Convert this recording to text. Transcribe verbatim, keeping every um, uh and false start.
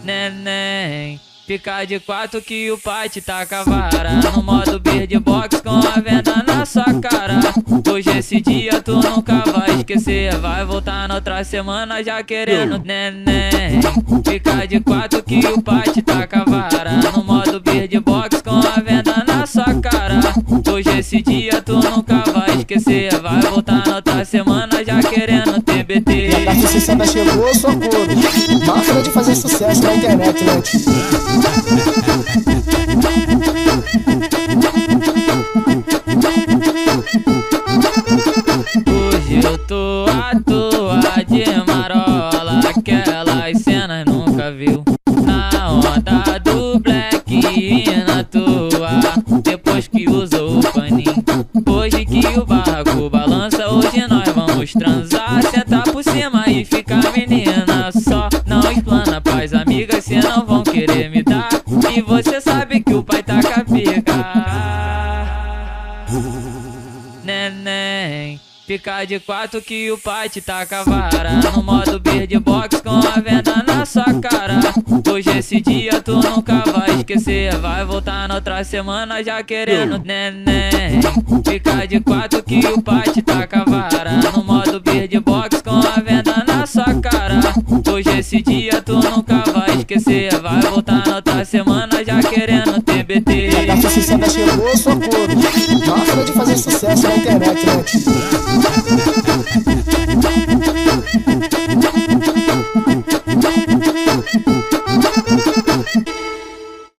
neném. Fica de quatro que o pai te taca a vara. No modo beatbox com a venda na sua cara. Hoje esse dia tu nunca vai esquecer. Vai voltar na outra semana já querendo neném. Fica de quatro que o pai te taca a vara. No modo beatbox com a venda na sua cara. Hoje esse dia tu nunca vai esquecer. Vai voltar na outra semana já querendo T B T. A Dark Sessenta chegou, socorro. Máquina de fazer sucesso na internet, né, tio? Hoje eu tô à toa de marola, aquelas cenas nunca viu. Na onda do black e na toa, depois que usou o paninho. Hoje que o barraco balança, hoje nós vamos transar. Sentar por cima e ficar menina só. Não explana pras amigas, cê não vão querer me dar. E você sabe que o pai tá com a pica. Neném, fica de quatro que o pai te taca a vara. No modo beatbox com a venda na sua cara. Hoje esse dia tu nunca vai esquecer. Vai voltar na outra semana já querendo neném. Fica de quatro que o pai te taca a vara. No modo beatbox com a venda na sua cara. Hoje esse dia tu nunca vai esquecer. Vai voltar na outra semana já querendo T B T. A Dark Sessenta chegou, socorro. Máquina de fazer sucesso na internet, né, tio?